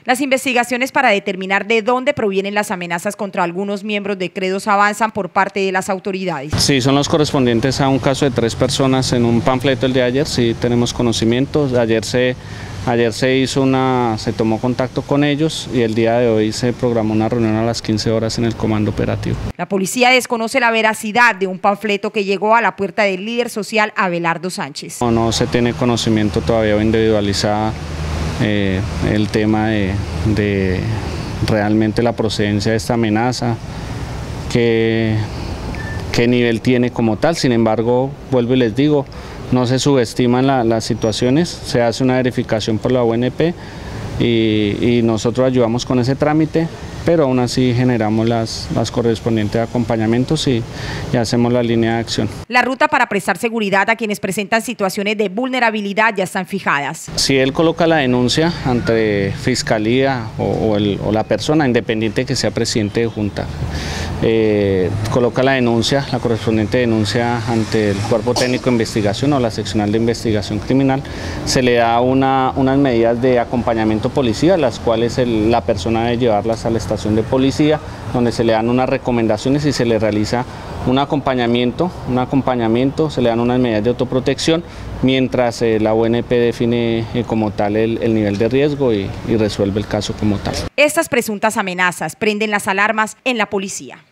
Las investigaciones para determinar de dónde provienen las amenazas contra algunos miembros de Credos avanzan por parte de las autoridades. Sí, son los correspondientes a un caso de 3 personas en un panfleto el de ayer, sí tenemos conocimientos. Ayer se tomó contacto con ellos y el día de hoy se programó una reunión a las 15 horas en el comando operativo. La policía desconoce la veracidad de un panfleto que llegó a la puerta del líder social Abelardo Sánchez. No se tiene conocimiento todavía o individualizada el tema de realmente la procedencia de esta amenaza, qué nivel tiene como tal. Sin embargo, vuelvo y les digo, no se subestiman las situaciones, se hace una verificación por la UNP y nosotros ayudamos con ese trámite, pero aún así generamos las correspondientes acompañamientos y hacemos la línea de acción. La ruta para prestar seguridad a quienes presentan situaciones de vulnerabilidad ya están fijadas. Si él coloca la denuncia ante Fiscalía o la persona, independiente que sea presidente de Junta, coloca la denuncia, la correspondiente denuncia ante el Cuerpo Técnico de Investigación o la Seccional de Investigación Criminal, se le da unas medidas de acompañamiento policial, las cuales la persona debe llevarlas a la estación de policía, donde se le dan unas recomendaciones y se le realiza un acompañamiento, se le dan unas medidas de autoprotección, mientras la UNP define como tal el nivel de riesgo y resuelve el caso como tal. Estas presuntas amenazas prenden las alarmas en la policía.